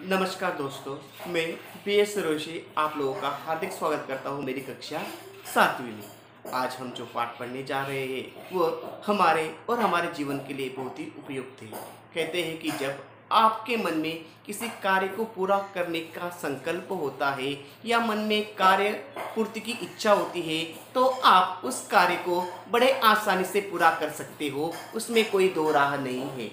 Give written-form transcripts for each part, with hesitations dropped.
नमस्कार दोस्तों, मैं BS रोशी आप लोगों का हार्दिक स्वागत करता हूं मेरी कक्षा 7वीं में। आज हम जो पाठ पढ़ने जा रहे हैं वो हमारे और हमारे जीवन के लिए बहुत ही उपयुक्त है। कहते हैं कि जब आपके मन में किसी कार्य को पूरा करने का संकल्प होता है या मन में कार्य पूर्ति की इच्छा होती है तो आप उस कार्य को बड़े आसानी से पूरा कर सकते हो, उसमें कोई दो राह नहीं है।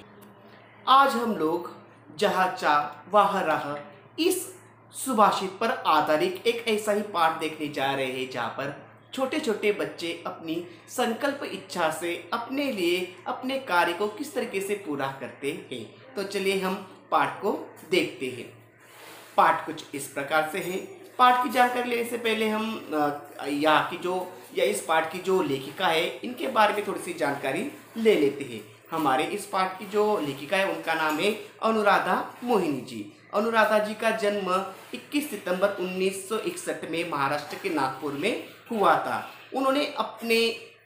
आज हम लोग जहाँ चाह वहाँ राह इस सुभाषित पर आधारित एक ऐसा ही पाठ देखने जा रहे हैं जहाँ पर छोटे छोटे बच्चे अपनी संकल्प इच्छा से अपने लिए अपने कार्य को किस तरीके से पूरा करते हैं। तो चलिए हम पाठ को देखते हैं। पाठ कुछ इस प्रकार से है। पाठ की जानकारी लेने से पहले हम यहाँ की जो या इस पाठ की जो लेखिका है इनके बारे में थोड़ी सी जानकारी ले लेते हैं। हमारे इस पाठ की जो लेखिका है उनका नाम है अनुराधा मोहिनी जी। अनुराधा जी का जन्म 21 सितंबर 1961 में महाराष्ट्र के नागपुर में हुआ था। उन्होंने अपने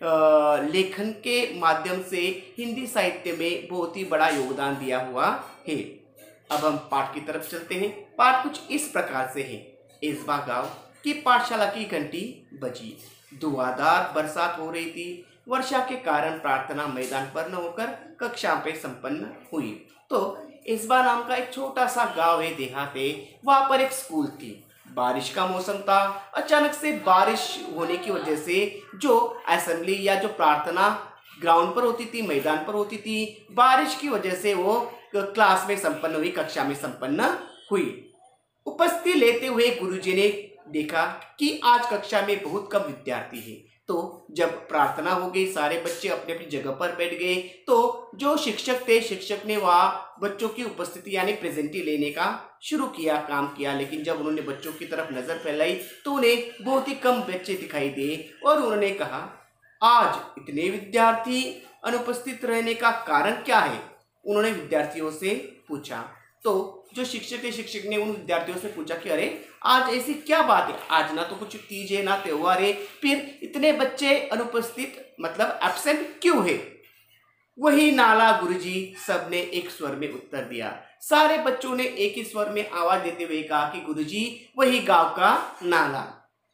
लेखन के माध्यम से हिंदी साहित्य में बहुत ही बड़ा योगदान दिया हुआ है। अब हम पाठ की तरफ चलते हैं। पाठ कुछ इस प्रकार से है। एसबा गांव की पाठशाला की घंटी बजी। धुआंधार बरसात हो रही थी। वर्षा के कारण प्रार्थना मैदान पर न होकर कक्षा पे संपन्न हुई। तो एसबा नाम का एक छोटा सा गांव है, देहात है, वहां पर एक स्कूल थी। बारिश का मौसम था। अचानक से बारिश होने की वजह से जो असेंबली या जो प्रार्थना ग्राउंड पर होती थी, मैदान पर होती थी, बारिश की वजह से वो क्लास में संपन्न हुई, कक्षा में संपन्न हुई। उपस्थिति लेते हुए गुरुजी ने देखा कि आज कक्षा में बहुत कम विद्यार्थी हैं। तो जब प्रार्थना हो गई, सारे बच्चे अपनी अपनी जगह पर बैठ गए, तो जो शिक्षक थे, शिक्षक ने वहाँ बच्चों की उपस्थिति यानी प्रेजेंटी लेने का शुरू किया, काम किया। लेकिन जब उन्होंने बच्चों की तरफ नजर फैलाई तो उन्हें बहुत ही कम बच्चे दिखाई दिए और उन्होंने कहा, आज इतने विद्यार्थी अनुपस्थित रहने का कारण क्या है? उन्होंने विद्यार्थियों से पूछा। तो जो शिक्षक थे, शिक्षक ने उन विद्यार्थियों से पूछा कि अरे आज ऐसी क्या बात है, आज ना तो कुछ तीज है ना त्योहार है, फिर इतने बच्चे अनुपस्थित मतलब एब्सेंट क्यों है? वही नाला गुरुजी, सबने एक स्वर में उत्तर दिया। सारे बच्चों ने एक ही स्वर में आवाज देते हुए कहा कि गुरुजी वही गांव का नाला।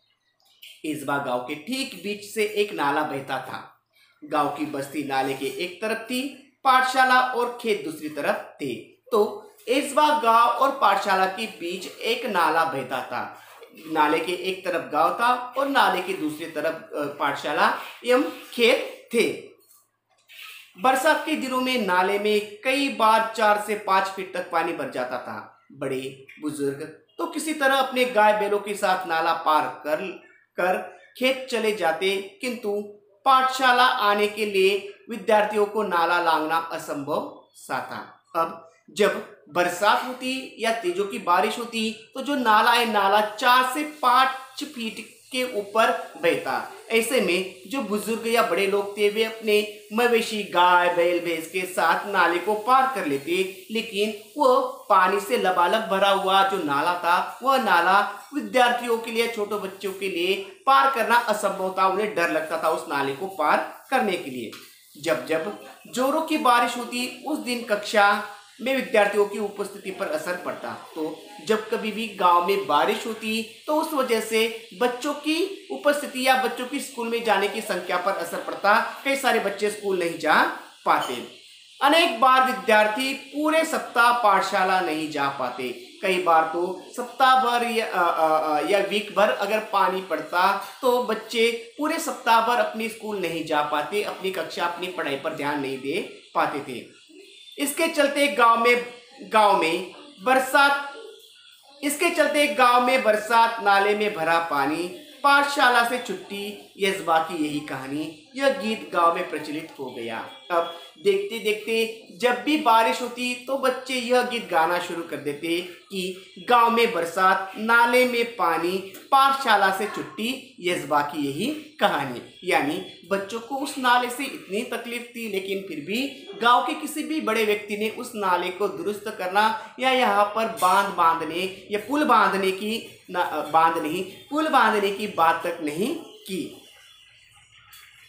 इस बार गांव के ठीक बीच से एक नाला बहता था। गांव की बस्ती नाले के एक तरफ थी, पाठशाला और खेत दूसरी तरफ थे। तो एसबा गांव और पाठशाला के बीच एक नाला बहता था। नाले के एक तरफ गांव था और नाले के दूसरी तरफ पाठशाला एवं खेत थे। बरसात के दिनों में नाले में कई बार 4 से 5 फीट तक पानी भर जाता था। बड़े बुजुर्ग तो किसी तरह अपने गाय बैलों के साथ नाला पार कर खेत चले जाते, किंतु पाठशाला आने के लिए विद्यार्थियों को नाला लांघना असंभव सा था। अब जब बरसात होती या तेजों की बारिश होती तो जो नाला है, नाला 4 से 5 फीट के ऊपर बहता। ऐसे में जो बुजुर्ग या बड़े लोग थे वे अपने मवेशी गाय बैल भैंस के साथ नाले को पार कर लेते, लेकिन वो पानी से लबालब भरा हुआ जो नाला था, वह नाला विद्यार्थियों के लिए, छोटे बच्चों के लिए पार करना असंभव था। उन्हें डर लगता था उस नाले को पार करने के लिए। जब जब जोरों की बारिश होती उस दिन कक्षा में विद्यार्थियों की उपस्थिति पर असर पड़ता। तो जब कभी भी गांव में बारिश होती तो उस वजह से बच्चों की उपस्थिति या बच्चों की स्कूल में जाने की संख्या पर असर पड़ता। कई सारे बच्चे स्कूल नहीं जा पाते। अनेक बार विद्यार्थी पूरे सप्ताह पाठशाला नहीं जा पाते। कई बार तो सप्ताह भर या वीक भर अगर पानी पड़ता तो बच्चे पूरे सप्ताह भर अपनी स्कूल नहीं जा पाते, अपनी कक्षा, अपनी पढ़ाई पर ध्यान नहीं दे पाते थे। इसके चलते गांव में बरसात, नाले में भरा पानी, पाठशाला से छुट्टी, एसबा की यही कहानी, यह गीत गांव में प्रचलित हो गया। अब देखते देखते जब भी बारिश होती तो बच्चे यह गीत गाना शुरू कर देते कि गांव में बरसात, नाले में पानी, पाठशाला से छुट्टी, एसबा की यही कहानी। यानी बच्चों को उस नाले से इतनी तकलीफ थी, लेकिन फिर भी गांव के किसी भी बड़े व्यक्ति ने उस नाले को दुरुस्त करना या यहाँ पर बांध बांधने या पुल बांधने की बात तक नहीं की।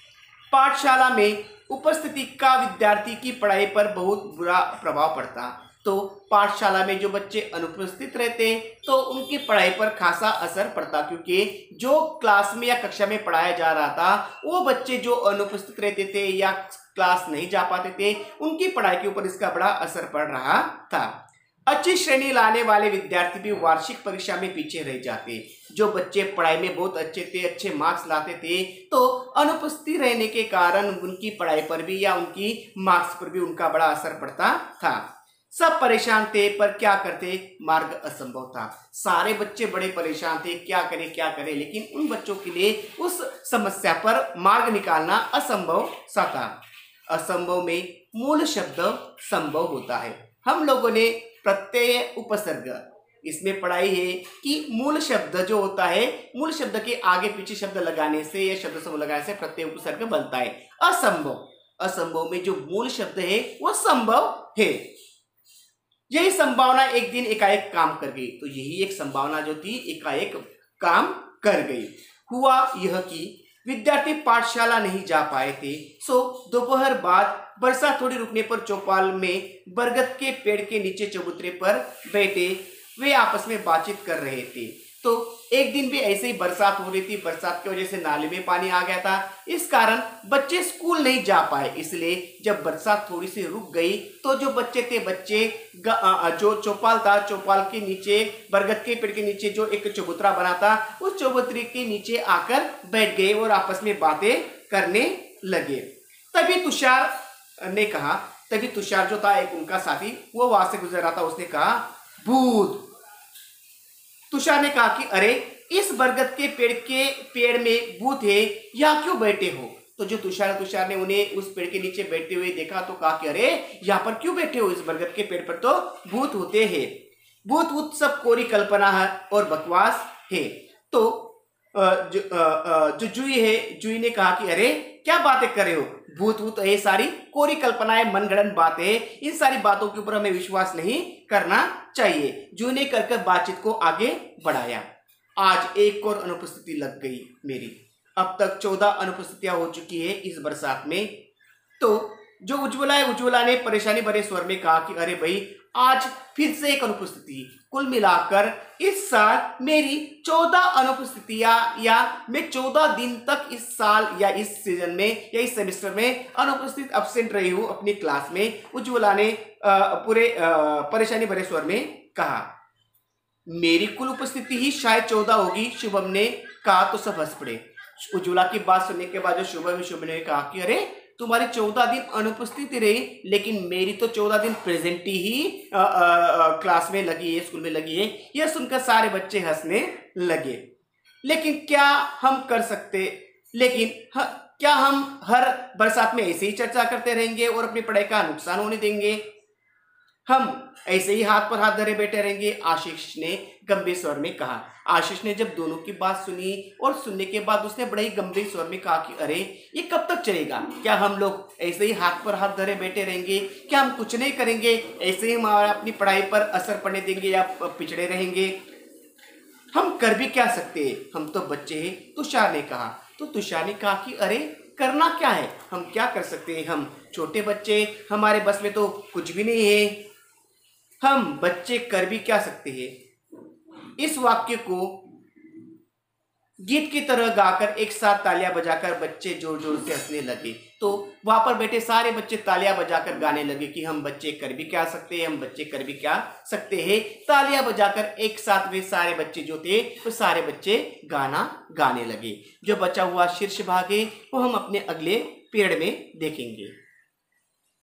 पाठशाला में उपस्थिति का विद्यार्थी की पढ़ाई पर बहुत बुरा प्रभाव पड़ता। तो पाठशाला में जो बच्चे अनुपस्थित रहते तो उनकी पढ़ाई पर खासा असर पड़ता, क्योंकि जो क्लास में या कक्षा में पढ़ाया जा रहा था वो बच्चे जो अनुपस्थित रहते थे या क्लास नहीं जा पाते थे उनकी पढ़ाई के ऊपर इसका बड़ा असर पड़ रहा था। अच्छी श्रेणी लाने वाले विद्यार्थी भी वार्षिक परीक्षा में पीछे रह जाते। जो बच्चे पढ़ाई में बहुत अच्छे थे, अच्छे मार्क्स लाते थे, तो अनुपस्थित रहने के कारण उनकी पढ़ाई पर भी या उनकी मार्क्स पर भी उनका बड़ा असर पड़ता था। सब परेशान थे, पर क्या करते, मार्ग असंभव था। सारे बच्चे बड़े परेशान थे, क्या करें, लेकिन उन बच्चों के लिए उस समस्या पर मार्ग निकालना असंभव सा था। असंभव में मूल शब्द संभव होता है। हम लोगों ने प्रत्यय उपसर्ग इसमें पढ़ाई है कि मूल शब्द जो होता है, मूल शब्द के आगे पीछे शब्द लगाने से या शब्द समूह लगाने से प्रत्यय उपसर्ग बनता है। असंभव में जो मूल शब्द है वो संभव है। यही संभावना एक दिन एकाएक काम कर गई। तो यही एक संभावना जो थी एकाएक काम कर गई। हुआ यह कि विद्यार्थी पाठशाला नहीं जा पाए थे, सो दोपहर बाद बरसात थोड़ी रुकने पर चौपाल में बरगद के पेड़ के नीचे चबूतरे पर बैठे वे आपस में बातचीत कर रहे थे। तो एक दिन भी ऐसे ही बरसात हो रही थी, बरसात की वजह से नाले में पानी आ गया था, इस कारण बच्चे स्कूल नहीं जा पाए। इसलिए जब बरसात थोड़ी सी रुक गई तो जो बच्चे जो चौपाल था, चौपाल के नीचे बरगद के पेड़ के नीचे जो एक चबूतरा बना था, उस चबूतरे के नीचे आकर बैठ गए और आपस में बातें करने लगे। तभी तुषार जो था एक उनका साथी, वो वहां से गुजर रहा था, उसने कहा भूत। तुषार ने कहा कि अरे इस बरगद के पेड़ में भूत है, यहाँ क्यों बैठे हो? तो जो तुषार ने उन्हें उस पेड़ के नीचे बैठते हुए देखा तो कहा कि अरे यहाँ पर क्यों बैठे हो, इस बरगद के पेड़ पर तो भूत होते हैं। भूत सब कोरी कल्पना है और बकवास है। तो जो जुई ने कहा कि अरे क्या बातें कर रहे हो, भूत ये सारी कोरी कल्पनाएं, मनगढ़ंत बातें, इन सारी बातों के ऊपर हमें विश्वास नहीं करना चाहिए। जुई ने कर बातचीत को आगे बढ़ाया। आज एक और अनुपस्थिति लग गई मेरी। अब तक 14 अनुपस्थितियां हो चुकी है इस बरसात में। तो जो उज्ज्वला ने परेशानी भरे स्वर में कहा कि अरे भाई आज फिर से एक अनुपस्थिति। कुल मिलाकर इस साल मेरी 14 अनुपस्थितियां, या मैं 14 दिन तक इस साल या इस सीजन में या इस सेमेस्टर में अनुपस्थित एब्सेंट रही हूं अपनी क्लास में। उज्ज्वला ने पूरे परेशानी भरे स्वर में कहा। मेरी कुल उपस्थिति ही शायद 14 होगी, शुभम ने कहा। तो सब हंस पड़े। उज्ज्वला की बात सुनने के बाद जो शुभम ने कहा कि अरे तुम्हारी 14 दिन अनुपस्थिति रही, लेकिन मेरी तो 14 दिन प्रेजेंट ही क्लास में लगी है, स्कूल में लगी है। यह सुनकर सारे बच्चे हंसने लगे। लेकिन क्या हम कर सकते, क्या हम हर बरसात में ऐसे ही चर्चा करते रहेंगे और अपनी पढ़ाई का नुकसान होने देंगे? हम ऐसे ही हाथ पर हाथ धरे बैठे रहेंगे? आशीष ने गंभीर स्वर में कहा। आशीष ने जब दोनों की बात सुनी और सुनने के बाद उसने बड़े ही गंभीर स्वर में कहा कि अरे ये कब तक चलेगा? क्या हम लोग ऐसे ही हाथ पर हाथ धरे बैठे रहेंगे? क्या हम कुछ नहीं करेंगे? ऐसे ही हमारा अपनी पढ़ाई पर असर पड़ने देंगे या पिछड़े रहेंगे? हम कर भी क्या सकते हैं, हम तो बच्चे हैं, तुषार ने कहा। तो तुषार ने कहा कि अरे करना क्या है, हम क्या कर सकते हैं, हम छोटे बच्चे, हमारे बस में तो कुछ भी नहीं है, हम बच्चे कर भी क्या सकते हैं। इस वाक्य को गीत की तरह गाकर एक साथ तालियां बजाकर बच्चे जोर जोर से हंसने लगे। तो वहां पर बैठे सारे बच्चे तालियां बजाकर गाने लगे कि हम बच्चे कर भी क्या सकते हैं, हम बच्चे कर भी क्या सकते हैं। तालियां बजाकर एक साथ वे सारे बच्चे जो थे वो सारे बच्चे गाना गाने लगे। जो बचा हुआ शीर्ष भाग है वो हम अपने अगले पीरियड में देखेंगे।